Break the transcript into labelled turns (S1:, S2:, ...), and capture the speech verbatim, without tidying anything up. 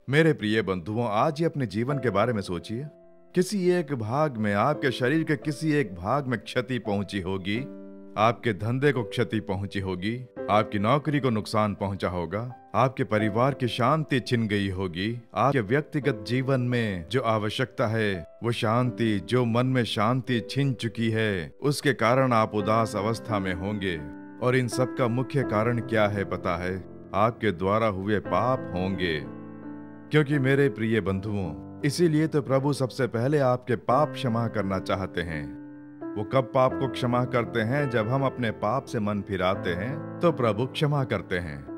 S1: मेरे प्रिय बंधुओं, आज ही अपने जीवन के बारे में सोचिए। किसी एक भाग में, आपके शरीर के किसी एक भाग में क्षति पहुंची होगी, आपके धंधे को क्षति पहुंची होगी, आपकी नौकरी को नुकसान पहुंचा होगा, आपके परिवार की शांति छिन गई होगी, आपके व्यक्तिगत जीवन में जो आवश्यकता है वो शांति, जो मन में शांति छिन चुकी है, उसके कारण आप उदास अवस्था में होंगे। और इन सब का मुख्य कारण क्या है पता है? आपके द्वारा हुए पाप होंगे। क्योंकि मेरे प्रिय बंधुओं, इसीलिए तो प्रभु सबसे पहले आपके पाप क्षमा करना चाहते हैं। वो कब पाप को क्षमा करते हैं? जब हम अपने पाप से मन फिराते हैं तो प्रभु क्षमा करते हैं।